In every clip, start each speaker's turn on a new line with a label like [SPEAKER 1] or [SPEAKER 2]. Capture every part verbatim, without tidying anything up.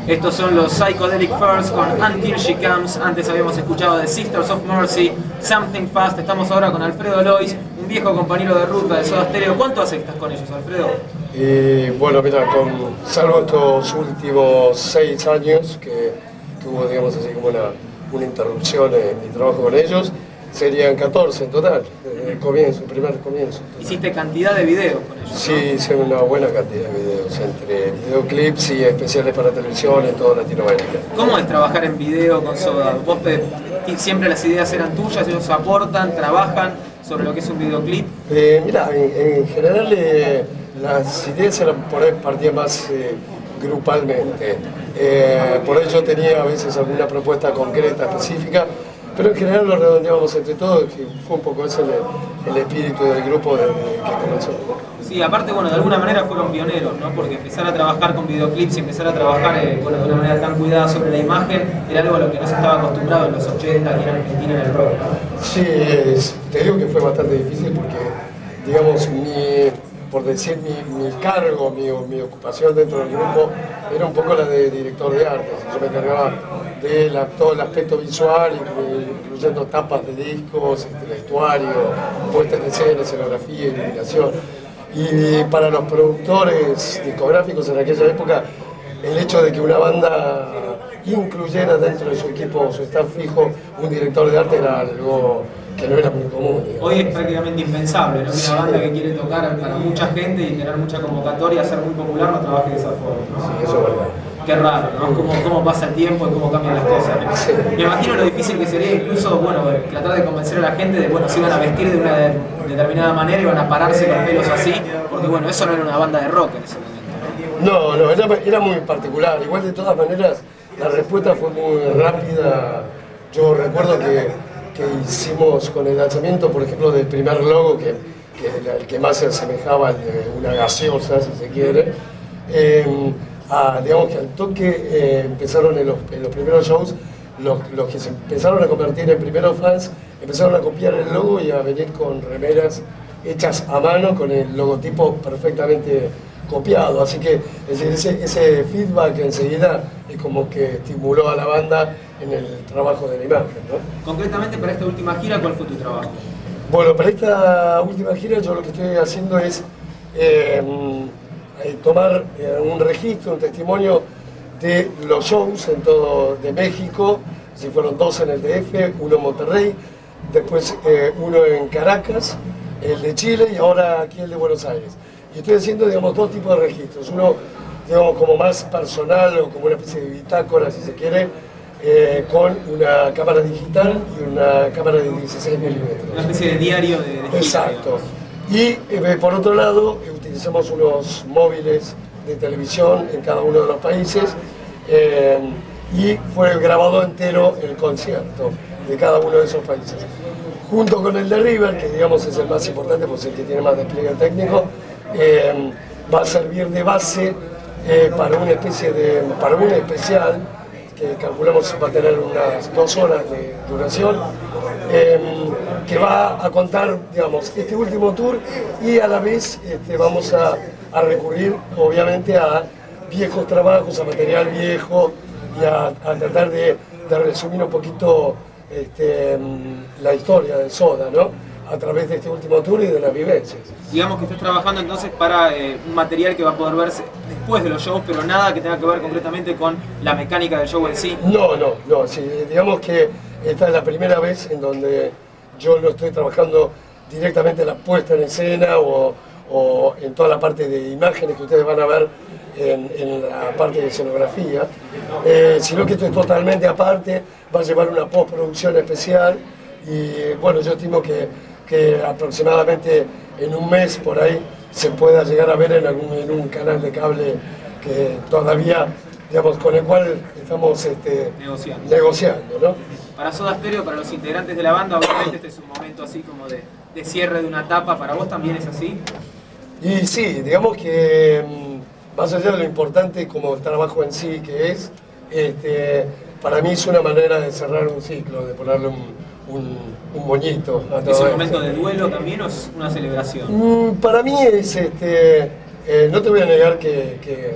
[SPEAKER 1] Estos son los Psychedelic Furs con Until She Comes. Antes habíamos escuchado de Sisters of Mercy, Something Fast. Estamos ahora con Alfredo Lois, un viejo compañero de ruta de Soda Stereo. ¿Cuánto hace que estás con ellos, Alfredo?
[SPEAKER 2] Y bueno, mira, con, salvo estos últimos seis años que, que hubo, digamos así, como una, una interrupción en mi trabajo con ellos, serían catorce en total, desde el comienzo, el primer comienzo.
[SPEAKER 1] Hiciste cantidad de videos con ellos, ¿no?
[SPEAKER 2] Sí, hice una buena cantidad de videos, entre videoclips y especiales para televisión en toda Latinoamérica.
[SPEAKER 1] ¿Cómo es trabajar en video con Soda? ¿Vos te, siempre las ideas eran tuyas, ellos aportan, trabajan sobre lo que es un videoclip?
[SPEAKER 2] Eh, mira, en, en general eh, las ideas eran por ahí partían más eh, grupalmente. Eh, por ello yo tenía a veces alguna propuesta concreta, específica, pero en general lo redondeábamos entre todos, que fue un poco ese el, el espíritu del grupo desde que comenzó.
[SPEAKER 1] Sí, aparte, bueno, de alguna manera fueron pioneros, ¿no? Porque empezar a trabajar con videoclips y empezar a trabajar eh, bueno, de una manera tan cuidada sobre la imagen era algo a lo que no se estaba acostumbrado en los ochenta, aquí en Argentina, en el rock.
[SPEAKER 2] Sí, es, te digo que fue bastante difícil porque, digamos, mi, por decir mi, mi cargo, mi, mi ocupación dentro del grupo era un poco la de director de arte. Yo me encargaba de la, todo el aspecto visual, incluyendo tapas de discos, este, vestuario, puesta en escena, escenografía, iluminación. Y para los productores discográficos en aquella época, el hecho de que una banda incluyera dentro de su equipo, su staff fijo, un director de arte era algo que no era muy común. Digamos.
[SPEAKER 1] Hoy es prácticamente impensable, ¿no?
[SPEAKER 2] Sí.
[SPEAKER 1] Una banda que quiere tocar para mucha gente y tener mucha convocatoria, ser muy popular, no trabaje de esa forma, ¿no?
[SPEAKER 2] Sí, eso es verdad.
[SPEAKER 1] Qué raro, ¿no? Cómo, cómo pasa el tiempo y cómo cambian las cosas, ¿no?
[SPEAKER 2] Sí.
[SPEAKER 1] Me imagino lo difícil que sería incluso, bueno, tratar de convencer a la gente de, bueno, se iban a vestir de una de, determinada manera, iban a pararse con pelos así, porque bueno, eso no era una banda de rock en ese momento,
[SPEAKER 2] No, no, era, era muy particular. Igual de todas maneras, la respuesta fue muy rápida. Yo recuerdo que, que hicimos con el lanzamiento, por ejemplo, del primer logo, que, que era el que más se asemejaba al de una gaseosa, si se quiere. Eh, a, digamos que al toque eh, empezaron en los, en los primeros shows, los, los que se empezaron a convertir en primeros fans, empezaron a copiar el logo y a venir con remeras hechas a mano, con el logotipo perfectamente copiado, así que es decir, ese, ese feedback enseguida es como que estimuló a la banda en el trabajo de la imagen, ¿no?
[SPEAKER 1] Concretamente para esta última gira, ¿cuál fue tu trabajo?
[SPEAKER 2] Bueno, para esta última gira yo lo que estoy haciendo es eh, eh, tomar eh, un registro, un testimonio de los shows en todo de México, si fueron dos en el D F, uno en Monterrey, después eh, uno en Caracas, el de Chile y ahora aquí el de Buenos Aires. Y estoy haciendo, digamos, dos tipos de registros. Uno, digamos, como más personal o como una especie de bitácora, si se quiere, eh, con una cámara digital y una cámara de dieciséis milímetros.
[SPEAKER 1] Una especie de diario de, de gira,
[SPEAKER 2] exacto.
[SPEAKER 1] digamos.
[SPEAKER 2] Y eh, por otro lado, eh, utilizamos unos móviles de televisión en cada uno de los países eh, y fue grabado entero el concierto de cada uno de esos países. Junto con el de River, que digamos es el más importante, pues el que tiene más despliegue técnico, eh, va a servir de base eh, para una especie de, para un especial que calculamos va a tener unas dos horas de duración, eh, que va a contar, digamos, este último tour y a la vez este, vamos a, a recurrir, obviamente, a viejos trabajos, a material viejo y a, a tratar de, de resumir un poquito este, la historia de Soda, ¿no? A través de este último tour y de las vivencias.
[SPEAKER 1] Digamos que estás trabajando entonces para eh, un material que va a poder verse después de los shows, pero nada que tenga que ver concretamente con la mecánica del show en sí.
[SPEAKER 2] No, no, no, sí, digamos que esta es la primera vez en donde yo no estoy trabajando directamente en la puesta en escena o, o en toda la parte de imágenes que ustedes van a ver en, en la parte de escenografía, eh, sino que esto es totalmente aparte, va a llevar una postproducción especial y bueno, yo estimo que, que aproximadamente en un mes por ahí se pueda llegar a ver en, algún, en un canal de cable que todavía, digamos, con el cual estamos este,
[SPEAKER 1] negociando.
[SPEAKER 2] negociando, ¿no?
[SPEAKER 1] Para Soda Stereo, para los integrantes de la banda, obviamente este es un momento así como de, de cierre de una etapa. ¿Para vos también es así?
[SPEAKER 2] Y sí, digamos que más allá de lo importante como el trabajo en sí que es, este, para mí es una manera de cerrar un ciclo, de ponerle un, un, un moñito a todo.
[SPEAKER 1] ¿Es un
[SPEAKER 2] esto.
[SPEAKER 1] momento de duelo también o es una celebración?
[SPEAKER 2] Mm, para mí es, este, eh, no te voy a negar que, que,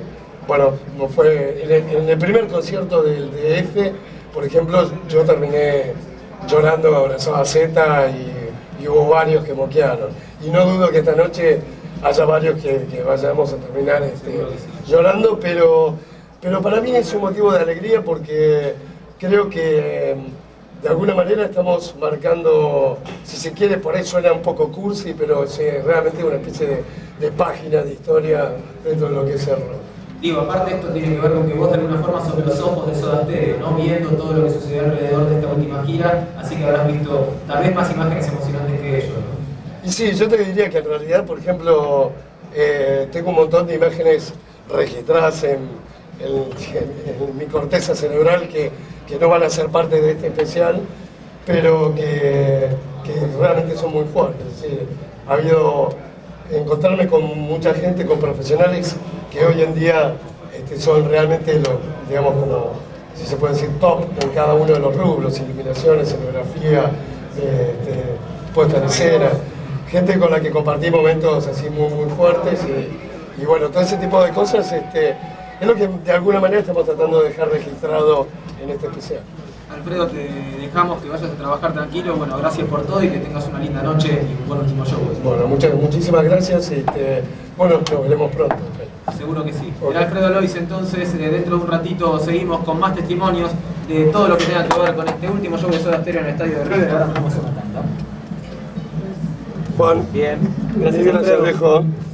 [SPEAKER 2] bueno, como fue en el, en el primer concierto del D F, por ejemplo, yo terminé llorando, abrazado a Zeta y, y hubo varios que moquearon. Y no dudo que esta noche haya varios que, que vayamos a terminar este, llorando, pero, pero para mí es un motivo de alegría porque creo que de alguna manera estamos marcando, si se quiere, por ahí suena un poco cursi, pero es realmente una especie de, de página de historia dentro de lo que es el rock.
[SPEAKER 1] Digo, aparte esto tiene que ver con que vos de alguna forma sos los ojos de Soda Stereo, ¿no? Viendo todo lo que sucedió alrededor de esta última gira, así que habrás visto tal vez más imágenes emocionantes que ellos, ¿no?
[SPEAKER 2] Y sí, yo te diría que en realidad, por ejemplo, eh, tengo un montón de imágenes registradas en, en, en, en mi corteza cerebral que, que no van a ser parte de este especial, pero que, que realmente son muy fuertes. ¿Sí? Ha habido encontrarme con mucha gente, con profesionales que hoy en día este, son realmente, lo, digamos, como, si se puede decir, top en cada uno de los rubros, iluminación, escenografía, este, puesta en escena. Gente con la que compartí momentos así muy, muy fuertes y, y bueno, todo ese tipo de cosas este, es lo que de alguna manera estamos tratando de dejar registrado en este especial.
[SPEAKER 1] Alfredo, te dejamos que vayas a trabajar tranquilo, bueno, gracias por todo y que tengas una linda noche y un buen último show.
[SPEAKER 2] Bueno, muchas, muchísimas gracias, este, bueno, nos veremos pronto.
[SPEAKER 1] Seguro que sí.
[SPEAKER 2] Okay.
[SPEAKER 1] Era Alfredo Lois, entonces eh, dentro de un ratito seguimos con más testimonios de todo lo que tenga que ver con este último show de Soda Stereo en el estadio de River. Ahora nos vamos a una tanda.
[SPEAKER 2] Juan.
[SPEAKER 1] Bien.
[SPEAKER 2] Gracias, gracias, Alejo.